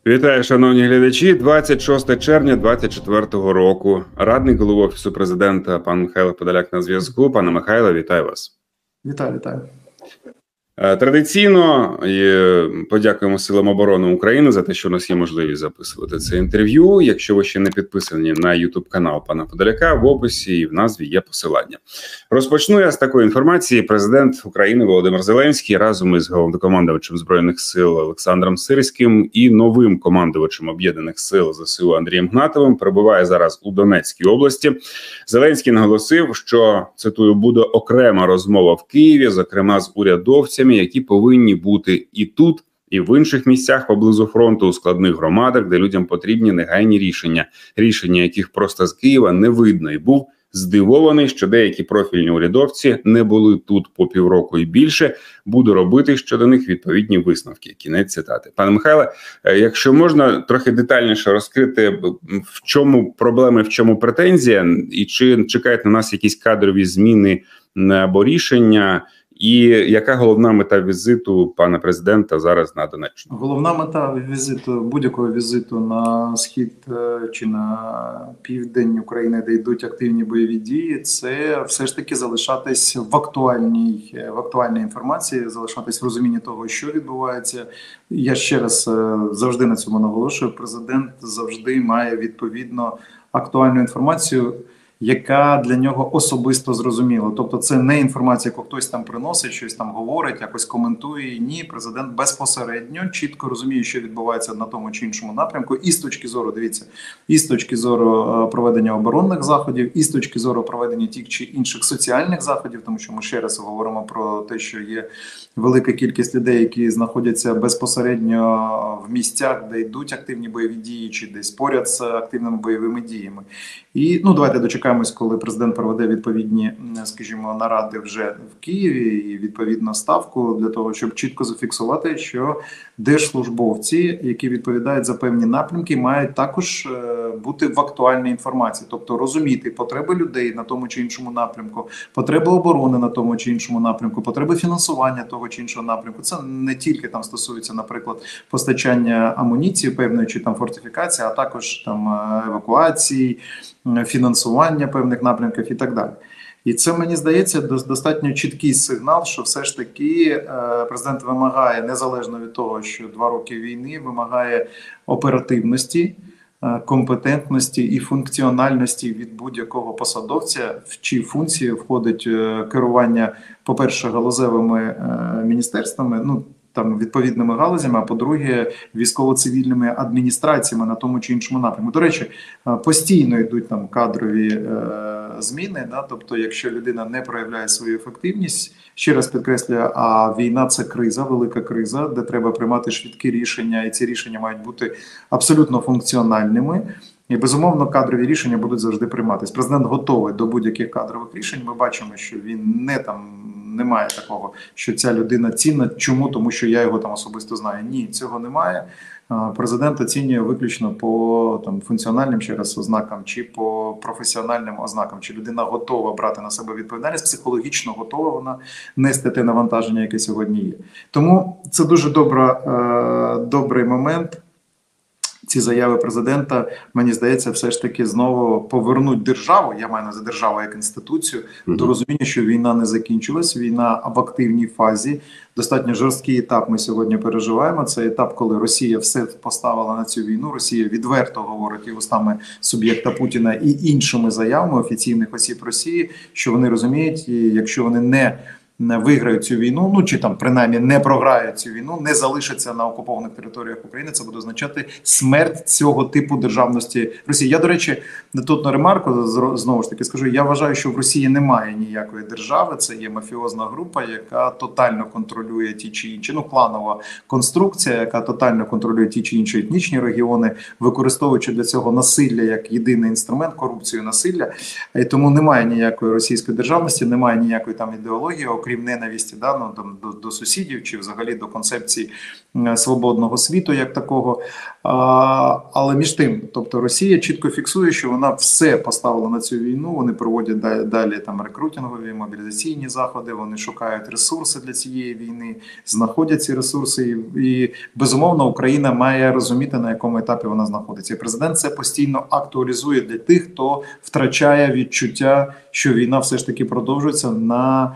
Вітаю, шановні глядачі. 26 червня 2024 року. Радник голови Офісу Президента пан Михайло Подоляк на зв'язку. Пане Михайло, вітаю вас. Вітаю. Традиційно подякуємо Силам оборони України за те, що у нас є можливість записувати це інтерв'ю. Якщо ви ще не підписані на YouTube-канал пана Подоляка, в описі і в назві є посилання. Розпочну я з такої інформації. Президент України Володимир Зеленський разом із головнокомандувачем Збройних сил Олександром Сирським і новим командувачем Об'єднаних сил ЗСУ Андрієм Гнатовим перебуває зараз у Донецькій області. Зеленський наголосив, що, цитую, буде окрема розмова в Києві, зокрема з урядовцями, які повинні бути і тут, і в інших місцях поблизу фронту, у складних громадах, де людям потрібні негайні рішення яких просто з Києва не видно. І був здивований, що деякі профільні урядовці не були тут по півроку і більше. Буду робити щодо них відповідні висновки. Кінець цитати. Пане Михайле, якщо можна трохи детальніше розкрити, в чому проблеми, в чому претензія, і чи чекають на нас якісь кадрові зміни або рішення, і яка головна мета візиту пана президента зараз на Донеччину? Головна мета візиту, будь-якого візиту на схід чи на південь України, де йдуть активні бойові дії, це все ж таки залишатись в актуальній інформації, залишатись в розумінні того, що відбувається. Я ще раз завжди на цьому наголошую, президент завжди має відповідно актуальну інформацію, яка для нього особисто зрозуміла. Тобто це не інформація, яку хтось там приносить, щось там говорить, якось коментує. Ні, президент безпосередньо чітко розуміє, що відбувається на тому чи іншому напрямку. І з точки зору, дивіться, і з точки зору проведення оборонних заходів, і з точки зору проведення тих чи інших соціальних заходів, тому що ми ще раз говоримо про те, що є велика кількість людей, які знаходяться безпосередньо в місцях, де йдуть активні бойові дії, чи десь поряд з активними бойовими діями. І, давайте дочекаємось, коли президент проведе відповідні, скажімо, наради вже в Києві і відповідно ставку для того, щоб чітко зафіксувати, що держслужбовці, які відповідають за певні напрямки, мають також бути в актуальній інформації, тобто розуміти потреби людей на тому чи іншому напрямку, потреби оборони на тому чи іншому напрямку, потреби фінансування того чи іншого напрямку. Це не тільки там стосується, наприклад, постачання амуніції певної чи там фортифікації, а також там евакуації, фінансування певних напрямків і так далі. І це, мені здається, достатньо чіткий сигнал, що все ж таки президент вимагає, незалежно від того, що 2 роки війни, вимагає оперативності, компетентності і функціональності від будь-якого посадовця, в чиї функції входить керування, по-перше, галузевими міністерствами, там відповідними галузями, а по-друге, військово-цивільними адміністраціями на тому чи іншому напрямку. До речі, постійно йдуть там кадрові зміни, тобто якщо людина не проявляє свою ефективність, ще раз підкреслюю, а війна – це криза, велика криза, де треба приймати швидкі рішення, і ці рішення мають бути абсолютно функціональними. І, безумовно, кадрові рішення будуть завжди прийматися. Президент готовий до будь-яких кадрових рішень. Ми бачимо, що він немає такого, що ця людина цінна. Чому? Тому що я його там особисто знаю. Ні, цього немає. Президент оцінює виключно по функціональним ще раз ознакам чи по професіональним ознакам. Чи людина готова брати на себе відповідальність, психологічно готова вона нести те навантаження, яке сьогодні є. Тому це дуже добрий момент. Ці заяви президента, мені здається, все ж таки знову повернуть державу, я маю на увазі державу як інституцію, до розуміння, що війна не закінчилась, війна в активній фазі. Достатньо жорсткий етап ми сьогодні переживаємо. Це етап, коли Росія все поставила на цю війну. Росія відверто говорить і устами суб'єкта Путіна і іншими заявами офіційних осіб Росії, що вони розуміють, і якщо вони не виграють цю війну, чи там принаймні не програють цю війну, не залишаться на окупованих територіях України, це буде означати смерть цього типу державності Росії. Я, до речі, тут на ремарку знову ж таки скажу, я вважаю, що в Росії немає ніякої держави, це є мафіозна група, яка тотально контролює ті чи інші, кланова конструкція, яка тотально контролює ті чи інші етнічні регіони, використовуючи для цього насилля як єдиний інструмент, корупцію, насилля. І тому немає ніякої російської державності, немає ніякої там ідеології, окрім окрім ненависті, да, ну, там, до сусідів чи взагалі до концепції свободного світу як такого. Але між тим, тобто Росія чітко фіксує, що вона все поставила на цю війну, вони проводять далі там рекрутингові, мобілізаційні заходи, вони шукають ресурси для цієї війни, знаходять ці ресурси, і безумовно Україна має розуміти, на якому етапі вона знаходиться. І президент це постійно актуалізує для тих, хто втрачає відчуття, що війна все ж таки продовжується на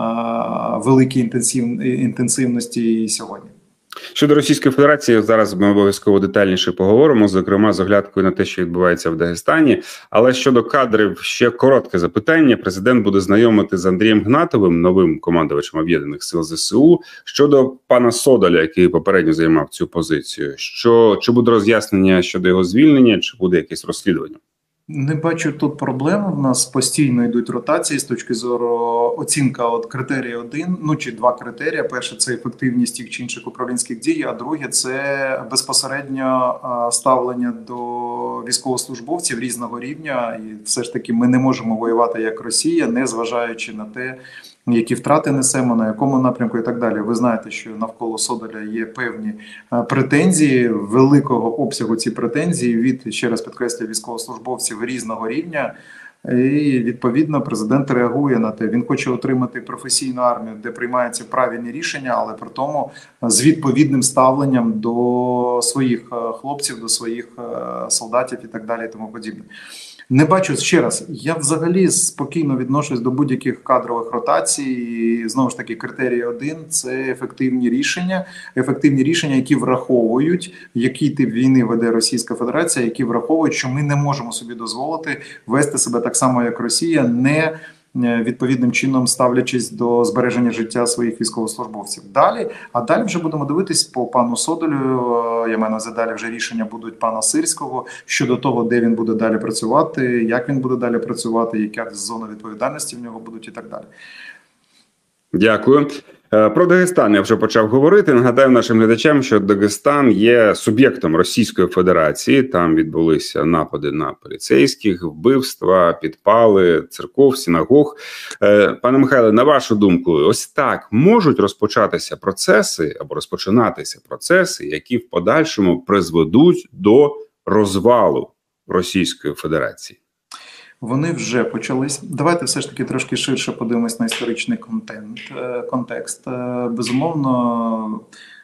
великій інтенсивності і сьогодні. Щодо Російської Федерації, зараз ми обов'язково детальніше поговоримо, зокрема з оглядкою на те, що відбувається в Дагестані. Але щодо кадрів, ще коротке запитання. Президент буде знайомити з Андрієм Гнатовим, новим командувачем Об'єднаних сил ЗСУ, щодо пана Содоля, який попередньо займав цю позицію. Чи буде роз'яснення щодо його звільнення, чи буде якесь розслідування? Не бачу тут проблем. У нас постійно йдуть ротації з точки зору оцінка от критерія 1, ну чи 2 критерії. Перше – це ефективність тих чи інших управлінських дій, а друге – це безпосередньо ставлення до військовослужбовців різного рівня. І все ж таки ми не можемо воювати як Росія, не зважаючи на те, які втрати несемо, на якому напрямку і так далі. Ви знаєте, що навколо Содоля є певні претензії, великого обсягу ці претензії від, ще раз підкреслюю, військовослужбовців різного рівня. І відповідно президент реагує на те. Він хоче отримати професійну армію, де приймаються правильні рішення, але при тому з відповідним ставленням до своїх хлопців, до своїх солдатів і так далі і тому подібне. Не бачу, ще раз, я взагалі спокійно відношусь до будь-яких кадрових ротацій. І, знову ж таки, критерій 1 – це ефективні рішення, які враховують, який тип війни веде Російська Федерація, які враховують, що ми не можемо собі дозволити вести себе так само, як Росія, не відповідним чином ставлячись до збереження життя своїх військовослужбовців. Далі вже будемо дивитись по пану Содолю, я маю на увазі, далі вже рішення будуть пана Сирського щодо того, де він буде далі працювати, як він буде далі працювати, яка зона відповідальності в нього будуть і так далі. Дякую. Про Дагестан я вже почав говорити. Нагадаю нашим глядачам, що Дагестан є суб'єктом Російської Федерації. Там відбулися напади на поліцейських, вбивства, підпали церков, синагог. Пане Михайле, на вашу думку, ось так можуть розпочатися процеси або розпочинатися процеси, які в подальшому призведуть до розвалу Російської Федерації? Вони вже почались. Давайте все ж таки трошки ширше подивимось на історичний контекст. Безумовно,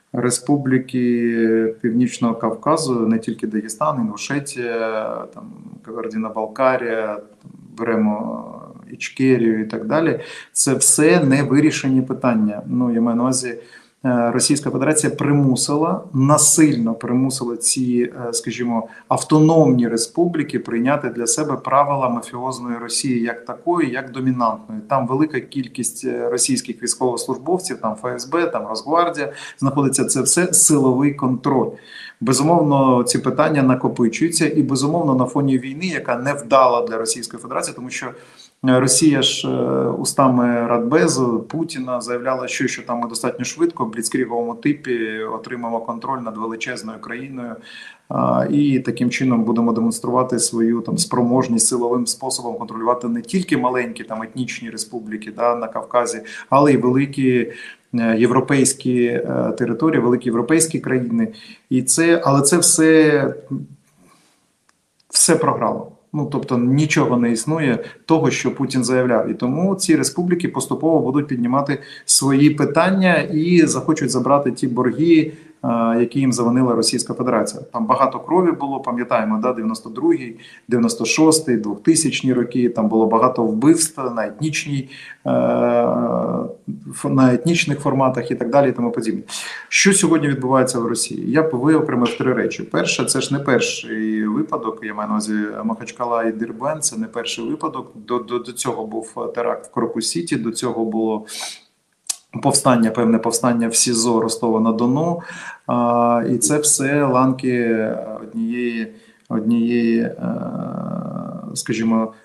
республіки Північного Кавказу, не тільки Дагестан, Інгушетія, там Кабардино-Балкарія, беремо Ічкерію і так далі. Це все не вирішені питання. Ну, я маю на увазі, Російська Федерація насильно примусила ці, скажімо, автономні республіки прийняти для себе правила мафіозної Росії як такої, як домінантної. Там велика кількість російських військовослужбовців, там ФСБ, там Росгвардія, знаходиться, це все силовий контроль. Безумовно, ці питання накопичуються і, безумовно, на фоні війни, яка невдала для Російської Федерації, тому що Росія ж устами Радбезу, Путіна заявляла, що там ми достатньо швидко в бліцкріговому типі отримаємо контроль над величезною країною і таким чином будемо демонструвати свою там спроможність силовим способом контролювати не тільки маленькі там етнічні республіки на Кавказі, але й великі європейські території, великі європейські країни. Але це все програло. Ну, тобто нічого не існує того, що Путін заявляв. І тому ці республіки поступово будуть піднімати свої питання і захочуть забрати ті борги, які їм завинила Російська Федерація. Там багато крові було, пам'ятаємо, 92-й, 96-й, 2000-ні роки, там було багато вбивств на етнічних форматах і так далі, і тому подібне. Що сьогодні відбувається в Росії? Я б виокремив 3 речі. Перше, це ж не перший випадок, я маю на увазі Махачкала і Дербент, це не перший випадок. До цього був теракт в Крокус-Сіті, до цього було певне повстання в СІЗО Ростова-на-Дону, і це все ланки однієї, скажімо,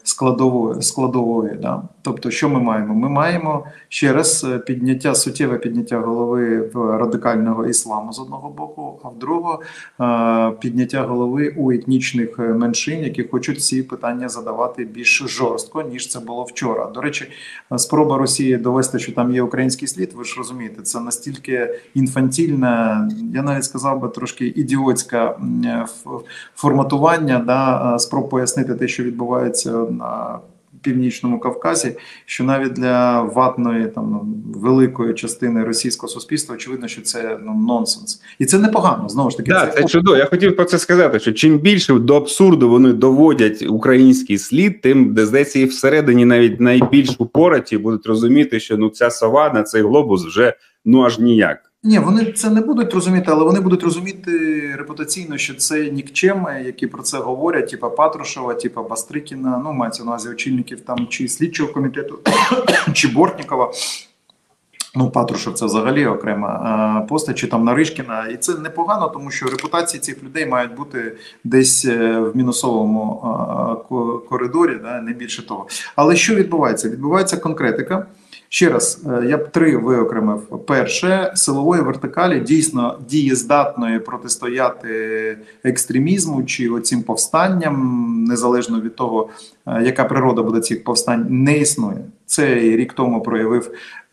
складової. Да? Тобто, що ми маємо? Ми маємо ще раз суттєве підняття голови в радикального ісламу з одного боку, а в другого підняття голови у етнічних меншин, які хочуть ці питання задавати більш жорстко, ніж це було вчора. До речі, спроба Росії довести, що там є український слід, ви ж розумієте, це настільки інфантільне, я навіть сказав би трошки ідіотське форматування, да, спроб пояснити те, що відбувається на Північному Кавказі, що навіть для ватної великої частини російського суспільства очевидно, що це нонсенс. І це непогано, знову ж таки. Да, це чудово. Я хотів про це сказати, що чим більше до абсурду вони доводять український слід, тим, де, здається, і всередині навіть найбільш упораті будуть розуміти, що ця сова на цей глобус вже аж ніяк. Ні, вони це не будуть розуміти, але вони будуть розуміти репутаційно, що це нікчеми, які про це говорять, типа Патрушева, типа Бастрикіна, мається на увазі очільників там чи слідчого комітету, чи Бортнікова. Патрушев це взагалі окрема постать, чи там Наришкіна. І це непогано, тому що репутації цих людей мають бути десь в мінусовому коридорі, да, не більше того. Але що відбувається? Відбувається конкретика. Ще раз, я б 3 виокремив. Перше, силової вертикалі дійсно дієздатної протистояти екстремізму чи оцім повстанням, незалежно від того, яка природа буде цих повстань, не існує. Цей рік тому проявив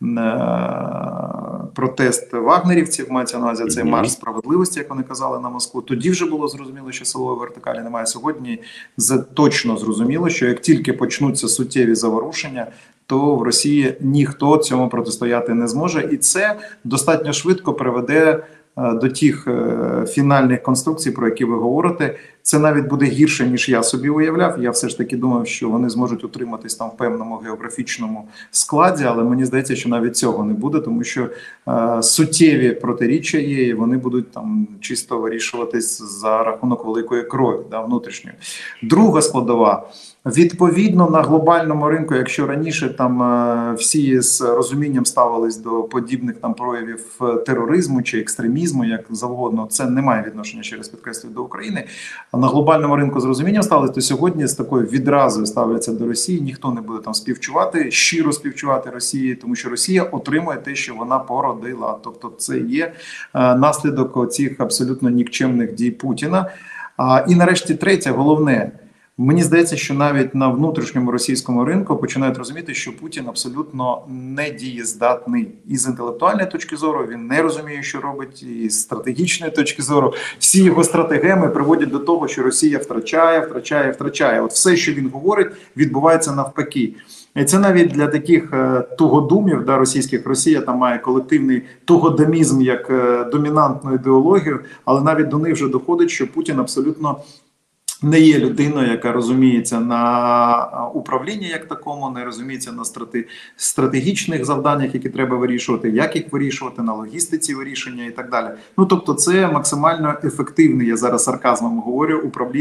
протест вагнерівців, мається на увазі цей марш справедливості, як вони казали, на Москву. Тоді вже було зрозуміло, що силової вертикалі немає. Сьогодні точно зрозуміло, що як тільки почнуться суттєві заворушення, то в Росії ніхто цьому протистояти не зможе. І це достатньо швидко приведе до тих фінальних конструкцій, про які ви говорите. Це навіть буде гірше, ніж я собі уявляв. Я все ж таки думав, що вони зможуть утриматись там в певному географічному складі, але мені здається, що навіть цього не буде, тому що суттєві протиріччя є, і вони будуть там чисто вирішуватись за рахунок великої крові, да, внутрішньої. Друга складова. Відповідно, на глобальному ринку, якщо раніше там всі з розумінням ставились до подібних там проявів тероризму чи екстремізму, як завгодно, це не має відношення, ще раз підкреслюю, до України. А на глобальному ринку з розумінням ставились, то сьогодні з такою відразою ставляться до Росії. Ніхто не буде там співчувати, щиро співчувати Росії, тому що Росія отримує те, що вона породила. Тобто це є наслідок цих абсолютно нікчемних дій Путіна. І нарешті третє, головне. Мені здається, що навіть на внутрішньому російському ринку починають розуміти, що Путін абсолютно недієздатний. І з інтелектуальної точки зору він не розуміє, що робить, і з стратегічної точки зору всі його стратегеми приводять до того, що Росія втрачає. От все, що він говорить, відбувається навпаки. І це навіть для таких тугодумів, да, російських, Росія там має колективний тугодомізм як домінантну ідеологію, але навіть до них вже доходить, що Путін абсолютно не є людиною, яка розуміється на управлінні як такому, не розуміється на стратегічних завданнях, які треба вирішувати, як їх вирішувати, на логістиці вирішення і так далі. Тобто це максимально ефективний, я зараз сарказмом говорю,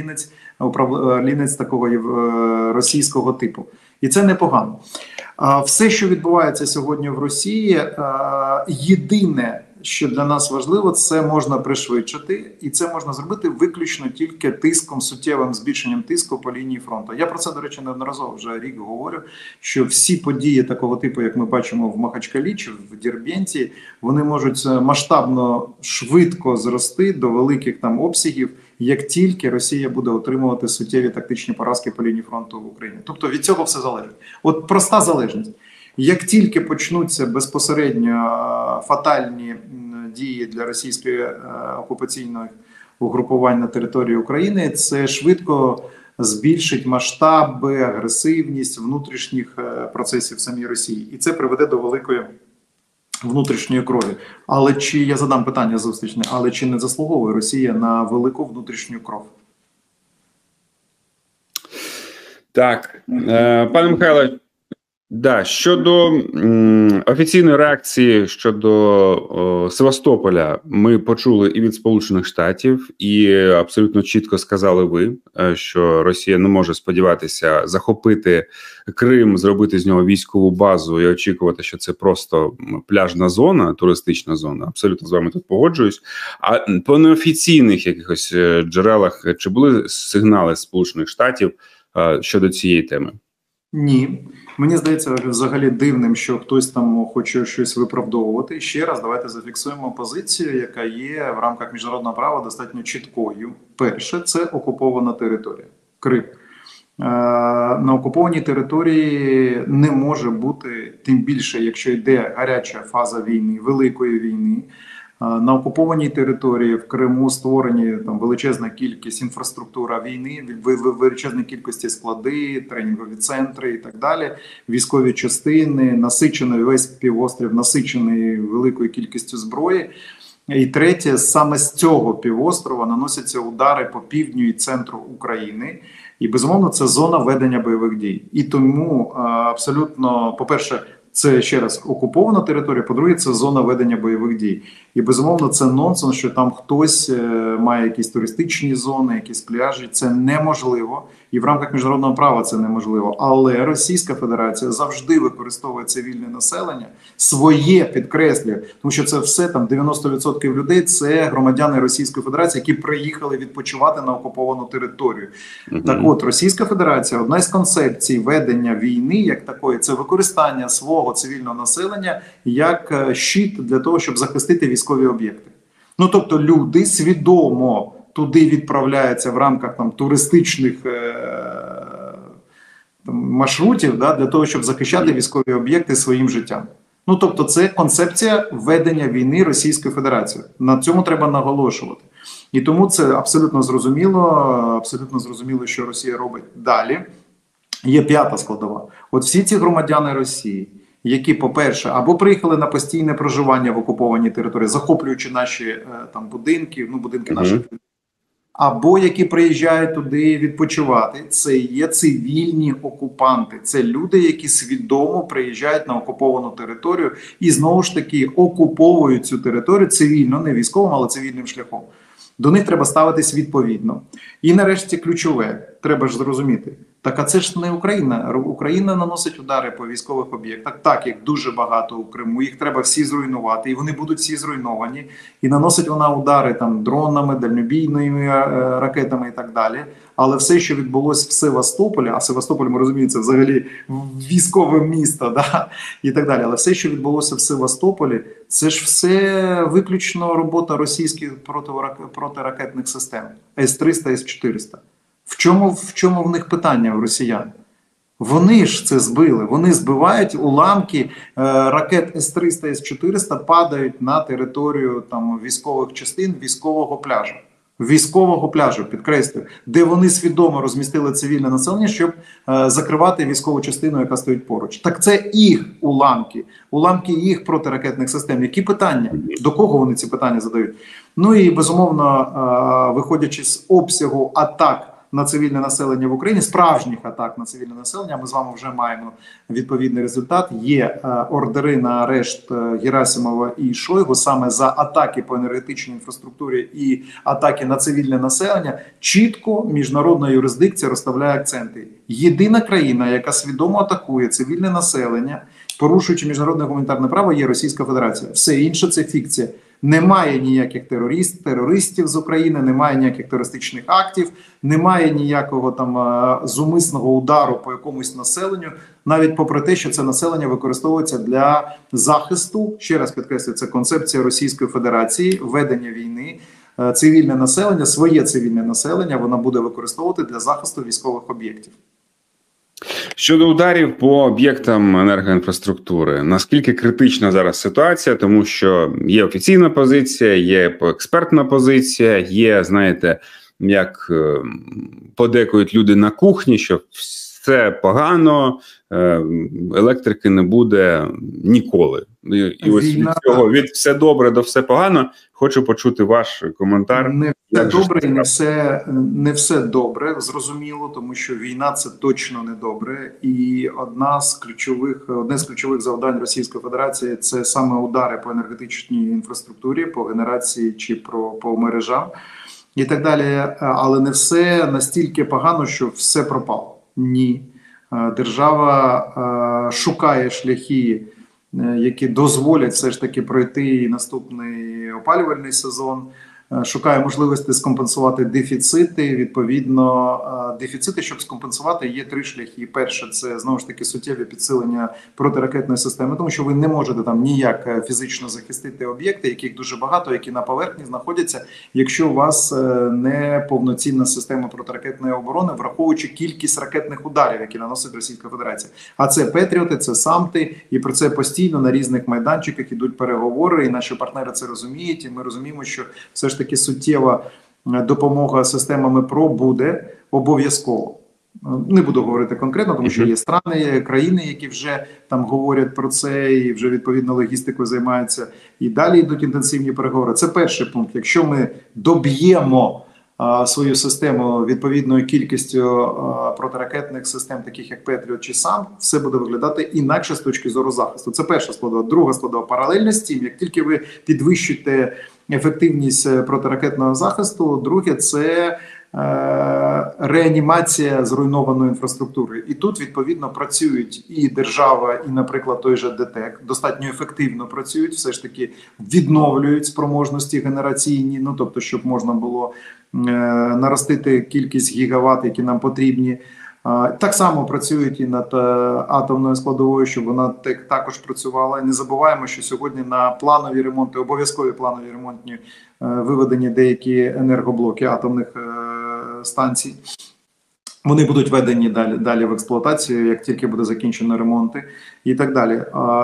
управлінець такого російського типу. І це непогано. Все, що відбувається сьогодні в Росії, єдине, що для нас важливо, це можна пришвидшити, і це можна зробити виключно тільки тиском, суттєвим збільшенням тиску по лінії фронту. Я про це, до речі, неодноразово вже рік говорю, що всі події такого типу, як ми бачимо в Махачкалі чи в Дербенті, вони можуть масштабно, швидко зрости до великих там обсягів, як тільки Росія буде отримувати суттєві тактичні поразки по лінії фронту в Україні. Тобто від цього все залежить. От проста залежність. Як тільки почнуться безпосередньо фатальні дії для російської окупаційної угрупувань на території України, це швидко збільшить масштаби, агресивність внутрішніх процесів в самій Росії. І це приведе до великої внутрішньої крові. Але чи, я задам питання зустрічне, але чи не заслуговує Росія на велику внутрішню кров? Так, пане Михайло, да, щодо офіційної реакції щодо Севастополя ми почули і від Сполучених Штатів, і абсолютно чітко сказали ви, що Росія не може сподіватися захопити Крим, зробити з нього військову базу і очікувати, що це просто пляжна зона, туристична зона. Абсолютно з вами тут погоджуюсь. А по неофіційних якихось джерелах чи були сигнали Сполучених Штатів щодо цієї теми? Ні. Мені здається взагалі дивним, що хтось там хоче щось виправдовувати. Ще раз, давайте зафіксуємо позицію, яка є в рамках міжнародного права достатньо чіткою. Перше, це окупована територія. Крим. На окупованій території не може бути, тим більше, якщо йде гаряча фаза війни, великої війни. На окупованій території в Криму створені там величезна кількість інфраструктура війни, величезні кількості склади, тренінгові центри і так далі, військові частини, насичений весь півострів, насичений великою кількістю зброї. І третє, саме з цього півострова наносяться удари по півдню і центру України. І, безумовно, це зона ведення бойових дій. І тому абсолютно, по-перше, це, ще раз, окупована територія, по-друге, це зона ведення бойових дій. І, безумовно, це нонсенс, що там хтось має якісь туристичні зони, якісь пляжі. Це неможливо. І в рамках міжнародного права це неможливо. Але Російська Федерація завжди використовує цивільне населення, своє, підкреслює, тому що це все, там 90% людей, це громадяни Російської Федерації, які приїхали відпочивати на окуповану територію. Так от, Російська Федерація, одна із концепцій ведення війни, як такої, це використання свого цивільного населення як щит для того, щоб захистити військові об'єкти. Ну, тобто люди свідомо туди відправляються в рамках там туристичних маршрутів, да, для того, щоб захищати військові об'єкти своїм життям. Ну, тобто це концепція ведення війни Російської Федерації. На цьому треба наголошувати. І тому це абсолютно зрозуміло, що Росія робить далі. Є п'ята складова. От всі ці громадяни Росії, які, по-перше, або приїхали на постійне проживання в окупованій території, захоплюючи наші там будинки, ну, будинки наших, або які приїжджають туди відпочивати, це є цивільні окупанти. Це люди, які свідомо приїжджають на окуповану територію і, знову ж таки, окуповують цю територію цивільно, не військовим, але цивільним шляхом. До них треба ставитись відповідно. І нарешті ключове, треба ж зрозуміти, так а це ж не Україна. Україна наносить удари по військових об'єктах, так, їх дуже багато у Криму, їх треба всі зруйнувати, і вони будуть всі зруйновані. І наносить вона удари там дронами, дальнобійними ракетами і так далі. Але все, що відбулося в Севастополі, а Севастополь, ми розуміємо, це взагалі військове місто, да? І так далі. Але все, що відбулося в Севастополі, це ж все виключно робота російських протиракетних систем С-300, С-400. В чому в них питання у росіян? Вони ж це збили, вони збивають уламки ракет С-300, С-400 падають на територію там військових частин, військового пляжу, підкреслюю, де вони свідомо розмістили цивільне населення, щоб закривати військову частину, яка стоїть поруч. Так це їх уламки їх протиракетних систем. Які питання? До кого вони ці питання задають? Ну і, безумовно, виходячи з обсягу атак на цивільне населення в Україні, справжніх атак на цивільне населення, ми з вами вже маємо відповідний результат. Є ордери на арешт Герасимова і Шойгу саме за атаки по енергетичній інфраструктурі і атаки на цивільне населення. Чітко міжнародна юрисдикція розставляє акценти. Єдина країна, яка свідомо атакує цивільне населення, порушуючи міжнародне гуманітарне право, є Російська Федерація. Все інше – це фікція. Немає ніяких терористів з України, немає ніяких терористичних актів, немає ніякого там зумисного удару по якомусь населенню, навіть попри те, що це населення використовується для захисту, ще раз підкреслюю, це концепція Російської Федерації, ведення війни, цивільне населення, своє цивільне населення вона буде використовувати для захисту військових об'єктів. Щодо ударів по об'єктам енергоінфраструктури, наскільки критична зараз ситуація, тому що є офіційна позиція, є експертна позиція, є, знаєте, як подекують люди на кухні, що все погано, електрики не буде ніколи. І ось від цього, від все добре до все погано, хочу почути ваш коментар. Не все добре і не все добре, зрозуміло, тому що війна – це точно не добре. І одне з ключових завдань Російської Федерації – це саме удари по енергетичній інфраструктурі, по генерації чи по мережам і так далі. Але не все настільки погано, що все пропало. Ні. Держава шукає шляхи, які дозволять все ж таки пройти наступний опалювальний сезон, шукає можливості скомпенсувати дефіцити, відповідно дефіцити, щоб скомпенсувати, є три шляхи. Перше, це знову ж таки суттєве підсилення протиракетної системи, тому що ви не можете там ніяк фізично захистити об'єкти, яких дуже багато, які на поверхні знаходяться, якщо у вас не повноцінна система протиракетної оборони, враховуючи кількість ракетних ударів, які наносить Російська Федерація. А це Петріоти, це Самти, і про це постійно на різних майданчиках ідуть переговори, і наші партнери це розуміють, і ми розуміємо, що все ж таки суттєва допомога системами ПРО буде обов'язково. Не буду говорити конкретно, тому що є країни, які вже там говорять про це і вже відповідно логістикою займаються. І далі йдуть інтенсивні переговори. Це перший пункт. Якщо ми доб'ємо свою систему відповідною кількістю протиракетних систем, таких як Петріот чи САМ, все буде виглядати інакше з точки зору захисту. Це перша складова. Друга складова паралельно з тим, як тільки ви підвищуєте ефективність протиракетного захисту, друге – це реанімація зруйнованої інфраструктури. І тут, відповідно, працюють і держава, і, наприклад, той же ДТЕК, достатньо ефективно працюють, все ж таки відновлюють спроможності генераційні, ну, тобто, щоб можна було наростити кількість гігават, які нам потрібні. Так само працюють і над атомною складовою, щоб вона також працювала. І не забуваємо, що сьогодні на планові ремонти, обов'язкові планові ремонтні виведені деякі енергоблоки атомних станцій. Вони будуть введені далі в експлуатацію, як тільки буде закінчено ремонти і так далі.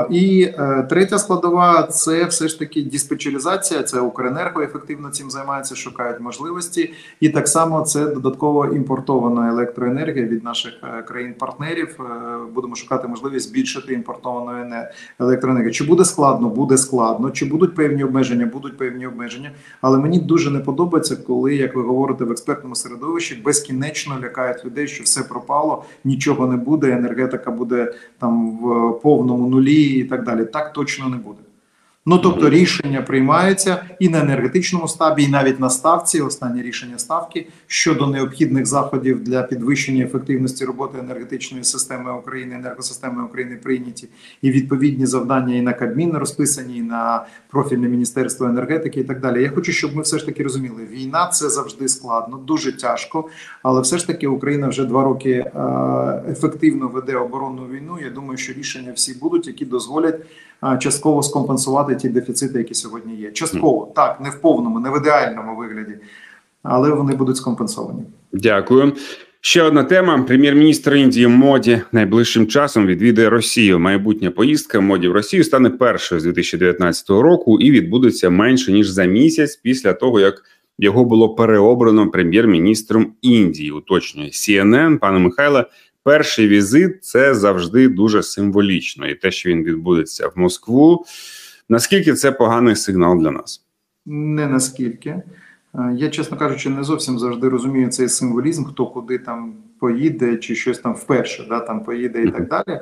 І третя складова – це все ж таки диспетчеризація, це Укренерго ефективно цим займається, шукають можливості. І так само це додатково імпортована електроенергія від наших країн-партнерів. Будемо шукати можливість збільшити імпортовану електроенергію. Чи буде складно? Буде складно. Чи будуть певні обмеження? Будуть певні обмеження. Але мені дуже не подобається, коли, як ви говорите, в експертному середовищі безкінечно лякають людей, що все пропало, нічого не буде, енергетика буде там в повному нулі і так далі. Так точно не буде. Ну, тобто рішення приймаються і на енергетичному штабі, і навіть на ставці, останнє рішення ставки, щодо необхідних заходів для підвищення ефективності роботи енергетичної системи України, енергосистеми України прийняті, і відповідні завдання і на Кабмін розписані, і на профільне Міністерство енергетики і так далі. Я хочу, щоб ми все ж таки розуміли, війна – це завжди складно, дуже тяжко, але все ж таки Україна вже 2 роки ефективно веде оборонну війну. Я думаю, що рішення всі будуть, які дозволять частково скомпенсувати ті дефіцити, які сьогодні є. Частково, так, не в повному, не в ідеальному вигляді, але вони будуть скомпенсовані. Дякую. Ще одна тема. Прем'єр-міністр Індії Моді найближчим часом відвідає Росію. Майбутня поїздка Моді в Росію стане першою з 2019 року і відбудеться менше, ніж за місяць після того, як його було переобрано прем'єр-міністром Індії, уточнює CNN. Пане Михайле, перший візит – це завжди дуже символічно. І те, що він відбудеться в Москву, наскільки це поганий сигнал для нас? Не наскільки. Я, чесно кажучи, не зовсім завжди розумію цей символізм, хто куди там поїде, чи щось там вперше там поїде і так далі.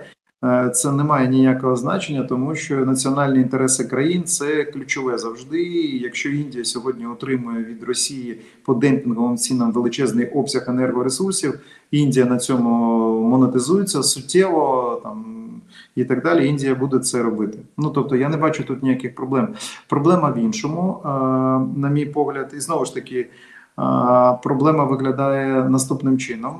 Це не має ніякого значення, тому що національні інтереси країн – це ключове завжди. І якщо Індія сьогодні отримує від Росії по демпінговим цінам величезний обсяг енергоресурсів, Індія на цьому монетизується суттєво там, і так далі, Індія буде це робити. Ну, тобто, я не бачу тут ніяких проблем. Проблема в іншому, на мій погляд, і знову ж таки, проблема виглядає наступним чином.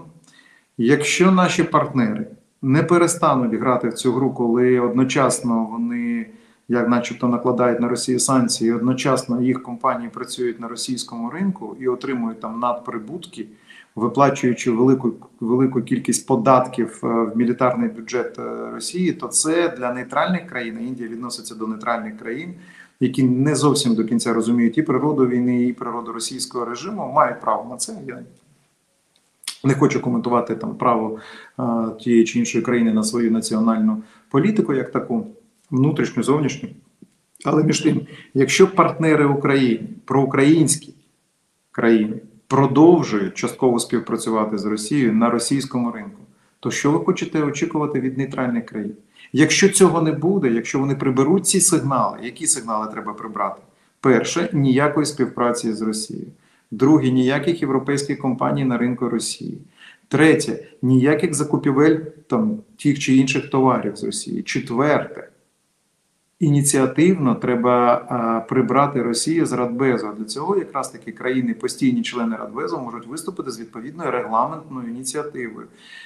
Якщо наші партнери не перестануть грати в цю гру, коли одночасно вони, як начебто, накладають на Росію санкції, і одночасно їх компанії працюють на російському ринку і отримують там надприбутки, виплачуючи велику кількість податків в мілітарний бюджет Росії, то це для нейтральних країн, Індія відноситься до нейтральних країн, які не зовсім до кінця розуміють і природу війни, і природу російського режиму, мають право на це. Я не хочу коментувати там право тієї чи іншої країни на свою національну політику, як таку, внутрішню, зовнішню. Але між тим, якщо партнери України, проукраїнські країни, продовжують частково співпрацювати з Росією на російському ринку, то що ви хочете очікувати від нейтральних країн? Якщо цього не буде, якщо вони приберуть ці сигнали, які сигнали треба прибрати? Перше, ніякої співпраці з Росією. Друге, ніяких європейських компаній на ринку Росії. Третє, ніяких закупівель там, тих чи інших товарів з Росії. Четверте, ініціативно треба прибрати Росію з Радбезу. Для цього якраз таки країни, постійні члени Радбезу, можуть виступити з відповідною регламентною ініціативою.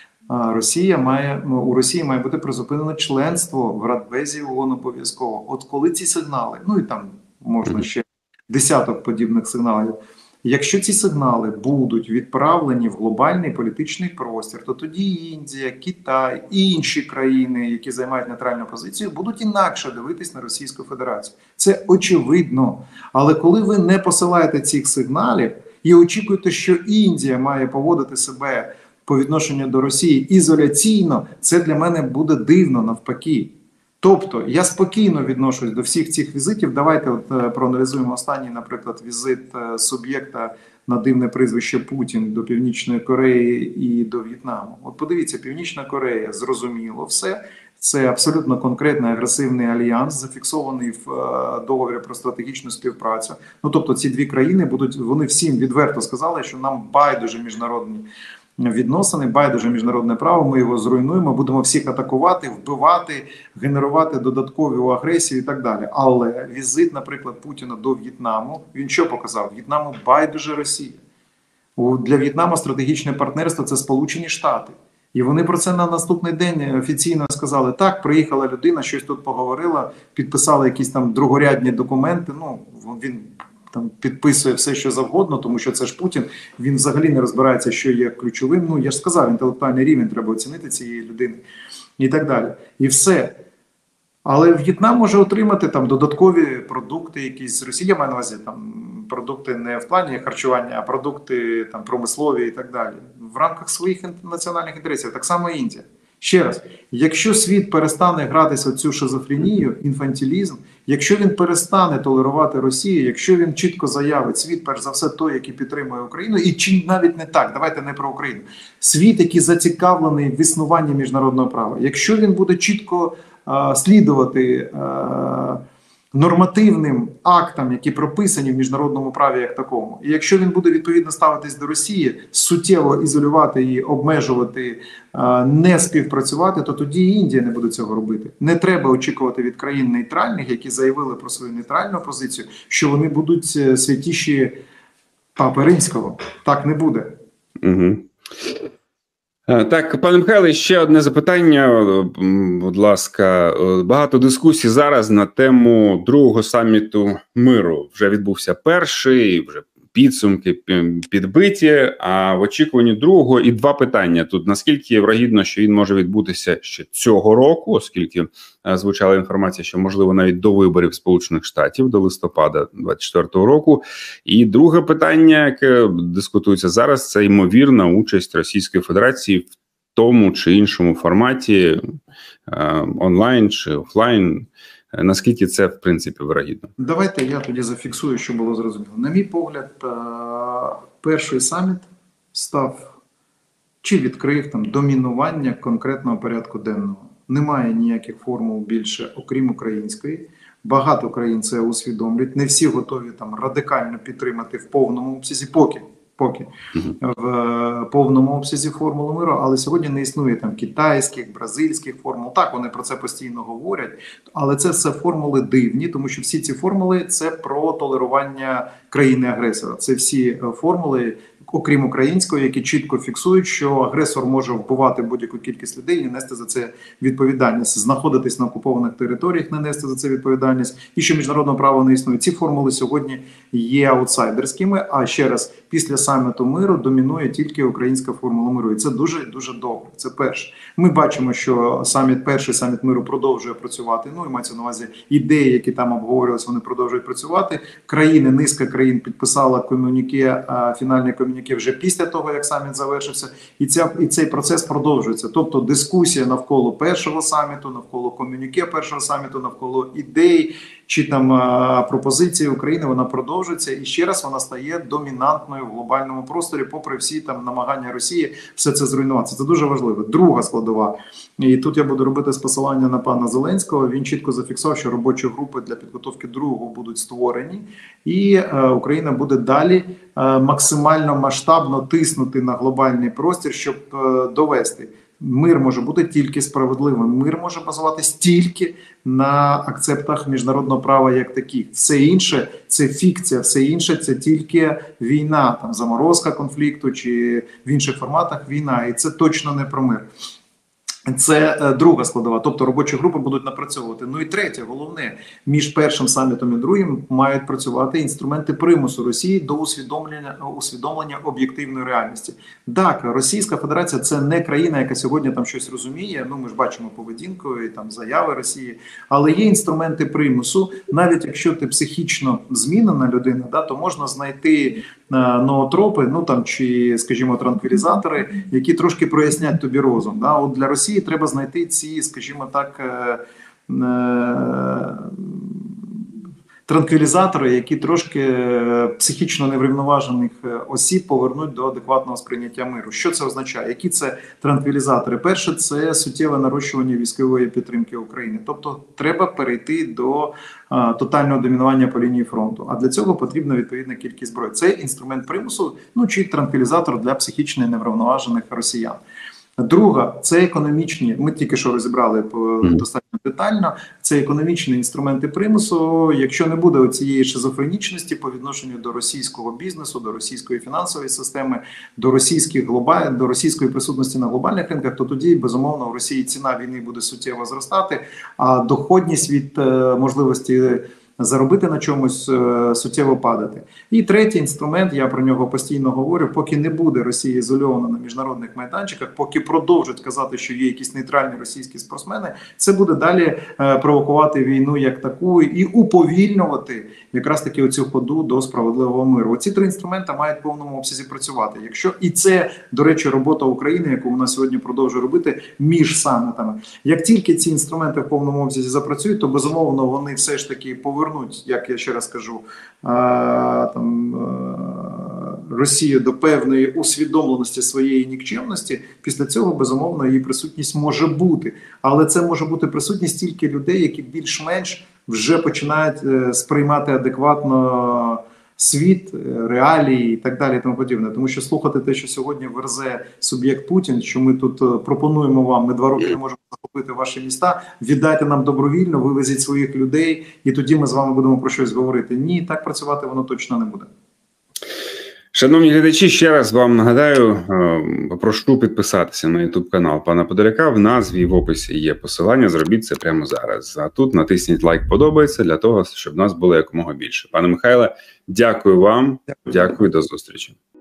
У Росії має бути призупинено членство в Радбезі ООН обов'язково. От коли ці сигнали, ну і там можна ще десяток подібних сигналів, якщо ці сигнали будуть відправлені в глобальний політичний простір, то тоді Індія, Китай і інші країни, які займають нейтральну позицію, будуть інакше дивитись на Російську Федерацію. Це очевидно. Але коли ви не посилаєте цих сигналів і очікуєте, що Індія має поводити себе по відношенню до Росії ізоляційно, це для мене буде дивно навпаки. Тобто, я спокійно відношусь до всіх цих візитів. Давайте проаналізуємо останній, наприклад, візит суб'єкта на дивне прізвище Путін до Північної Кореї і до В'єтнаму. От подивіться, Північна Корея, зрозуміло все. Це абсолютно конкретний агресивний альянс, зафіксований в договорі про стратегічну співпрацю. Ну, тобто, ці дві країни вони всім відверто сказали, що нам байдуже міжнародні відносини, байдуже міжнародне право, ми його зруйнуємо, будемо всіх атакувати, вбивати, генерувати додаткову агресію і так далі. Але візит, наприклад, Путіна до В'єтнаму, він що показав? В'єтнаму байдуже Росія. Для В'єтнаму стратегічне партнерство – це Сполучені Штати. І вони про це на наступний день офіційно сказали: так, приїхала людина, щось тут поговорила, підписала якісь там другорядні документи, ну, він там підписує все, що завгодно, тому що це ж Путін, він взагалі не розбирається, що є ключовим. Ну, я ж сказав, інтелектуальний рівень треба оцінити цієї людини і так далі. І все. Але В'єтнам може отримати там додаткові продукти якісь. Росія має на увазі там продукти не в плані харчування, а продукти там промислові і так далі. В рамках своїх національних інтересів. Так само Індія. Ще раз, якщо світ перестане гратися в цю шизофренію, інфантилізм, якщо він перестане толерувати Росію, якщо він чітко заявить, світ, перш за все, той, який підтримує Україну, і чи навіть не так, давайте не про Україну, світ, який зацікавлений в існуванні міжнародного права, якщо він буде чітко слідувати нормативним актам, які прописані в міжнародному праві як такому, і якщо він буде відповідно ставитись до Росії, суттєво ізолювати її, обмежувати, не співпрацювати, то тоді і Індія не буде цього робити. Не треба очікувати від країн нейтральних, які заявили про свою нейтральну позицію, що вони будуть святіші Папи Римського. Так не буде. Угу. Так, пане Михайле, ще одне запитання, будь ласка. Багато дискусій зараз на тему другого саміту миру. Вже відбувся перший, вже підсумки підбиті, а в очікуванні другого і два питання тут. Наскільки вірогідно, що він може відбутися ще цього року, оскільки звучала інформація, що можливо навіть до виборів Сполучених Штатів, до листопада 2024 року. І друге питання, яке дискутується зараз, це ймовірна участь Російської Федерації в тому чи іншому форматі, онлайн чи офлайн. Наскільки це, в принципі, вірогідно? Давайте я тоді зафіксую, що було зрозуміло. На мій погляд, перший саміт став чи відкрив там домінування конкретного порядку денного. Немає ніяких формул більше, окрім української. Багато країн це усвідомлюють. Не всі готові там радикально підтримати в повному обсязі, поки в повному обсязі формули миру, але сьогодні не існує там китайських, бразильських формул. Так, вони про це постійно говорять, але це все формули дивні, тому що всі ці формули – це про толерування країни-агресора. Це всі формули, окрім української, які чітко фіксують, що агресор може вбивати будь-яку кількість людей і нести за це відповідальність, знаходитись на окупованих територіях, не нести за це відповідальність, і що міжнародного права не існує. Ці формули сьогодні є аутсайдерськими, а ще раз, після саміту миру домінує тільки українська формула миру. І це дуже-дуже добре. Це перше. Ми бачимо, що перший саміт миру продовжує працювати. Ну, і мається на увазі ідеї, які там обговорювалися, вони продовжують працювати. Низка країн підписала комюніке, фінальне комюніке вже після того, як саміт завершився. І цей процес продовжується. Тобто дискусія навколо першого саміту, навколо комюніке першого саміту, навколо ідей чи там пропозиції України, вона продовжується. І ще раз вона стає домінантною в глобальному просторі, попри всі там намагання Росії все це зруйнувати. Це дуже важливо. Друга складова. І тут я буду робити посилання на пана Зеленського. Він чітко зафіксував, що робочі групи для підготовки другого будуть створені. І Україна буде далі максимально масштабно тиснути на глобальний простір, щоб довести. Мир може бути тільки справедливим. Мир може базуватись тільки на акцептах міжнародного права як таких. Все інше – це фікція, все інше – це тільки війна, там заморозка конфлікту чи в інших форматах війна. І це точно не про мир. Це друга складова, тобто робочі групи будуть напрацьовувати. Ну і третє, головне, між першим самітом і другим мають працювати інструменти примусу Росії до усвідомлення об'єктивної реальності. Так, Російська Федерація – це не країна, яка сьогодні там щось розуміє, ну ми ж бачимо поведінку і там заяви Росії, але є інструменти примусу, навіть якщо ти психічно змінена людина, да, то можна знайти ноотропи, ну там чи, скажімо, транквілізатори, які трошки прояснять тобі розум. Да? От для Росії треба знайти ці, скажімо так, транквілізатори, які трошки психічно неврівноважених осіб повернуть до адекватного сприйняття миру. Що це означає? Які це транквілізатори? Перше, це суттєве нарощування військової підтримки України. Тобто треба перейти до тотального домінування по лінії фронту. А для цього потрібна відповідна кількість зброї. Це інструмент примусу, ну чи транквілізатор для психічно неврівноважених росіян. Друга – це економічні, ми тільки що розібрали достатньо детально, це економічні інструменти примусу. Якщо не буде цієї шизофренічності по відношенню до російського бізнесу, до російської фінансової системи, до російської присутності на глобальних ринках, то тоді, безумовно, в Росії ціна війни буде суттєво зростати, а доходність від можливості заробити на чомусь суттєво падати. І третій інструмент, я про нього постійно говорю, поки не буде Росія ізольована на міжнародних майданчиках, поки продовжать казати, що є якісь нейтральні російські спортсмени, це буде далі провокувати війну як таку і уповільнювати якраз таки оцю ходу до справедливого миру. Оці три інструменти мають в повному обсязі працювати. Якщо і це, до речі, робота України, яку вона сьогодні продовжує робити між самітами. Як тільки ці інструменти в повному обсязі запрацюють, то безумовно вони все ж таки повернуть, як я ще раз кажу, Росію до певної усвідомленості своєї нікчемності. Після цього, безумовно, її присутність може бути. Але це може бути присутність тільки людей, які більш-менш вже починають сприймати адекватно світ, реалії і так далі і тому подібне. Тому що слухати те, що сьогодні верзе суб'єкт Путін, що ми тут пропонуємо вам, ми 2 роки не можемо захопити ваші міста, віддайте нам добровільно, вивезіть своїх людей, і тоді ми з вами будемо про щось говорити. Ні, так працювати воно точно не буде. Шановні глядачі, ще раз вам нагадаю, попрошу підписатися на YouTube канал пана Подоляка. В назві і в описі є посилання, зробіть це прямо зараз. А тут натисніть лайк «Подобається» для того, щоб нас було якомога більше. Пане Михайле, дякую вам, дякую, до зустрічі.